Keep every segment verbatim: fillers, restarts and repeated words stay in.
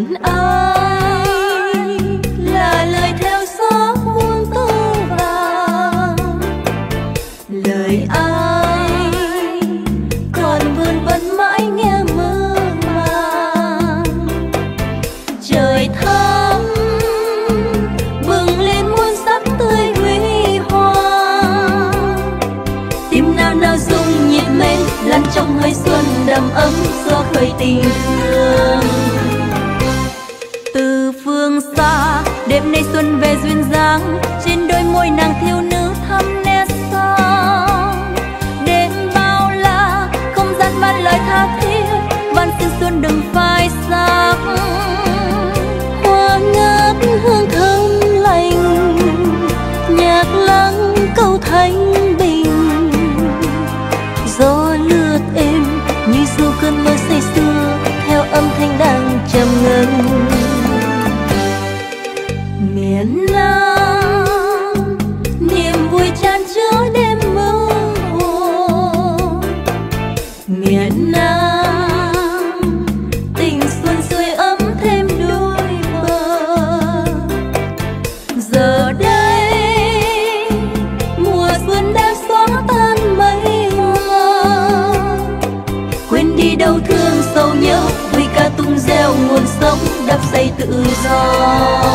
miền ai là lời theo gió buông tơ vàng, lời ai còn vươn vấn mãi nghe mơ màng. Trời thắm bừng lên muôn sắc tươi huy hoàng, tim nào nào rung nhịp mến lăn trong hơi xuân đầm ấm gió khơi tình thương. Từ phương xa đêm nay xuân về duyên dáng, trên đôi môi nàng thiếu nữ thắm nét son. Đêm bao la không gian ban lời tha thiết, van xin xuân đừng phai sắc. Hoa ngát hương thơm lành, nhạc lắng câu thanh bình. Gió lướt êm như du cơn mơ say sưa, theo âm thanh đang trầm ngân. Miền Nam niềm vui chan chứa đêm mơ hồ. Miền Nam tình xuân sưởi ấm thêm đôi bờ. Giờ đây mùa xuân đã xóa tan mây mờ, quên đi đau thương sầu nhớ, vui ca tung reo nguồn sống đắp xây tự do.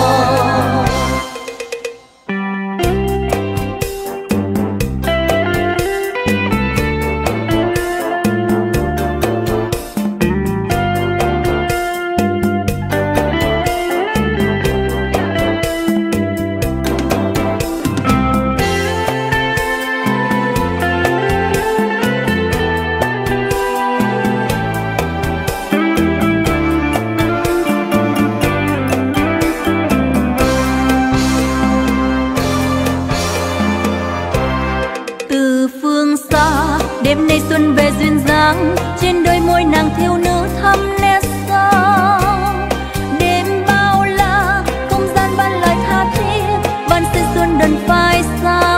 Đêm nay xuân về duyên dáng, trên đôi môi nàng thiếu nữ thắm nét son. Đêm bao la không gian ban lời tha thiết, van xin xuân đừng phai sắc.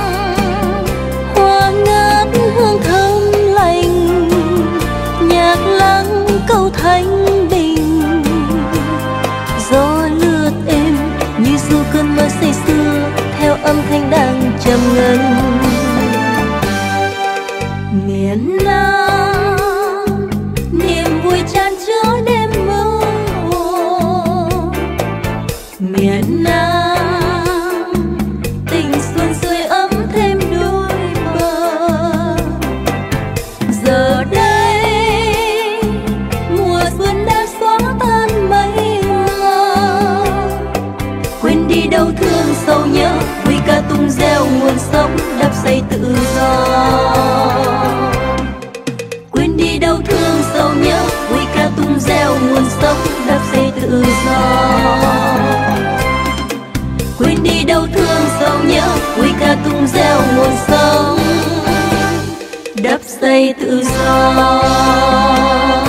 Hoa ngát hương thơm lành, nhạc lắng câu thanh bình. Gió lướt êm như du cơn mơ say sưa, theo âm thanh đang trầm ngân. Miền Nam niềm vui chan chứa đêm mơ hồ. Miền Nam tình xuân sưởi ấm thêm đôi bờ. Giờ đây mùa xuân đã xóa tan mây mờ, quên đi đau thương sầu nhớ, vui ca tung reo nguồn sống đắp xây tự do. Quên đi đau thương sầu nhớ, vui ca tung reo nguồn sống đắp xây tự do. Quên đi đau thương sầu nhớ, vui ca tung reo nguồn sống đắp xây tự do.